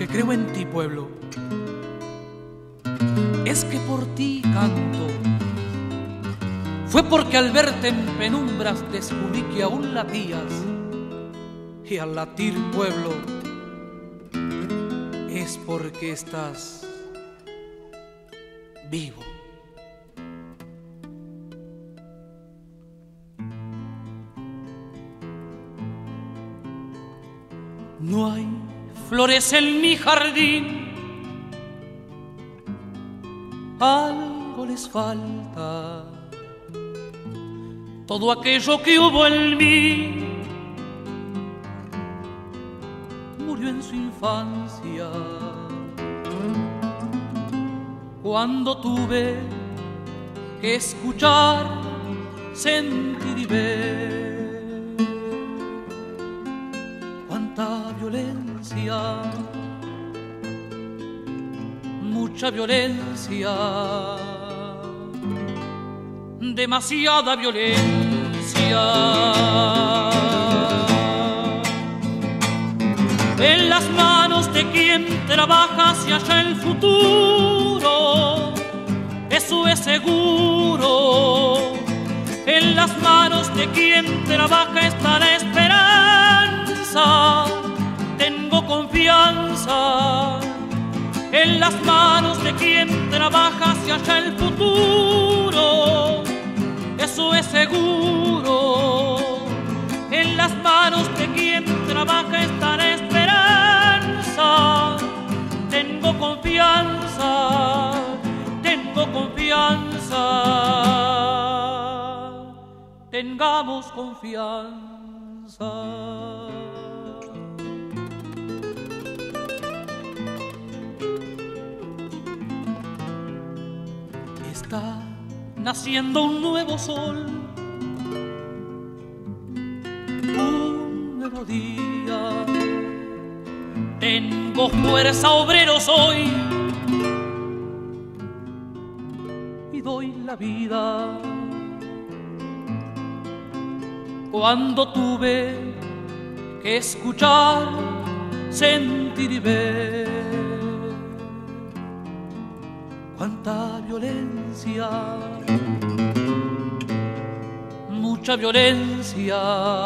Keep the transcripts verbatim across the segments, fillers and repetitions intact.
creo en ti, pueblo, es que por ti canto. Fue porque al verte en penumbras descubrí que aún latías, y al latir, pueblo, es porque estás vivo. No hay flores en mi jardín, algo les falta. Todo aquello que hubo en mí murió en su infancia, cuando tuve que escuchar, sentir y ver cuánta violencia, mucha violencia, demasiada violencia. En las manos de quien trabaja se halla el futuro, eso es seguro. En las manos de quien trabaja está la esperanza, tengo confianza. En las manos de quien trabaja se halla el futuro, eso es seguro. En las manos de quien trabaja está la esperanza, tengo confianza, tengo confianza. Tengamos confianza. Está naciendo un nuevo sol, un nuevo día. Tengo fuerza, obrero soy, y doy la vida. Cuando tuve que escuchar, sentir y ver cuánta violencia, mucha violencia,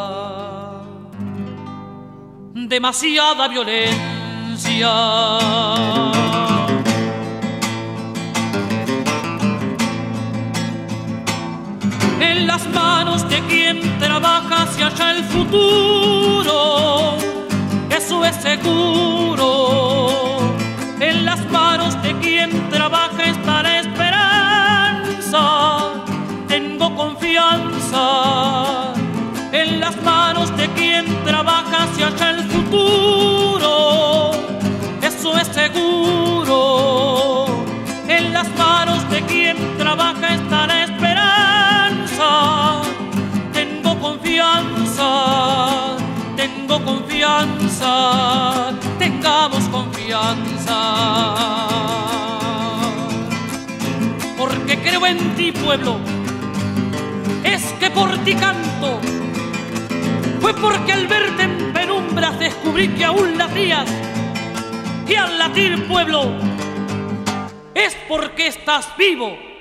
demasiada violencia. En las manos de quien trabaja se halla el futuro, eso es seguro. En las manos de quien trabaja está la esperanza, tengo confianza. En las manos de quien trabaja se halla el futuro, eso es seguro. En las manos de quien trabaja está la esperanza, tengo confianza, tengo confianza, tengamos confianza. Porque creo en ti, pueblo, es que por ti canto. Fue porque al verte en penumbras descubrí que aún latías, y al latir, pueblo, es porque estás vivo.